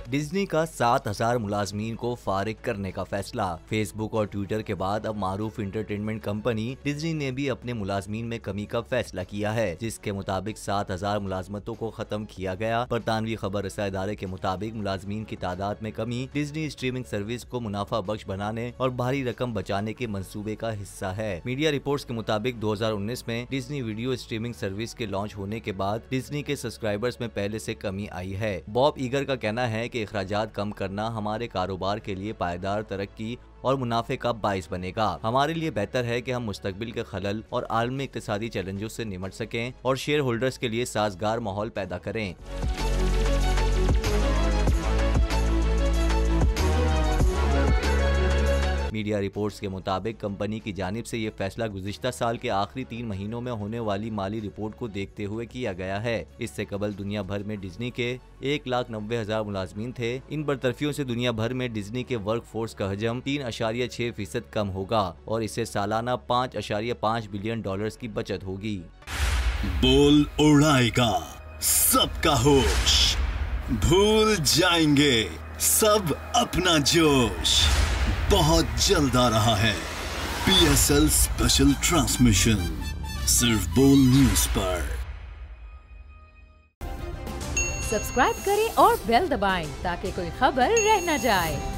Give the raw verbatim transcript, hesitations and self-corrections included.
Disney का सात हजार मुलाजमीन को फारिग करने का फैसला। फेसबुक और ट्विटर के बाद अब मारूफ इंटरटेनमेंट कंपनी डिज्नी ने भी अपने मुलाजमीन में कमी का फैसला किया है, जिसके मुताबिक सात हजार मुलाजमतों को खत्म किया गया। बरतानवी खबर रसा इदारे के मुताबिक मुलाजमीन की तादाद में कमी डिज्नी स्ट्रीमिंग सर्विस को मुनाफा बख्श बनाने और भारी रकम बचाने के मंसूबे का हिस्सा है। मीडिया रिपोर्ट्स के मुताबिक दो हजार उन्नीस में डिज्नी वीडियो स्ट्रीमिंग सर्विस के लॉन्च होने के बाद डिज्नी के सब्सक्राइबर्स में पहले से कमी आई है। बॉब ईगर का कहना है कि अखराजात कम करना हमारे कारोबार के लिए पायदार तरक्की और मुनाफे का बाइस बनेगा। हमारे लिए बेहतर है कि हम मुस्तकबिल के खलल और आलमी इक्तिसादी चैलेंजों से निमट सकें और शेयर होल्डर्स के लिए साजगार माहौल पैदा करें। मीडिया रिपोर्ट्स के मुताबिक कंपनी की जानिब से ये फैसला गुज़िश्ता साल के आखिरी तीन महीनों में होने वाली माली रिपोर्ट को देखते हुए किया गया है। इससे कबल दुनिया भर में डिज्नी के एक लाख नब्बे हजार मुलाजमीन थे। इन बरतरफियों से दुनिया भर में डिज्नी के वर्क फोर्स का हजम तीन अशारिया छह फीसद कम होगा और इससे सालाना पाँच अशारिया पाँच बिलियन डॉलर्स की बचत होगी। बोल उड़ाएगा सबका होश, भूल जाएंगे सब अपना जोश। बहुत जल्द आ रहा है P S L special transmission, सिर्फ बोल न्यूज पर। सब्सक्राइब करें और बेल दबाएं ताकि कोई खबर रह न जाए।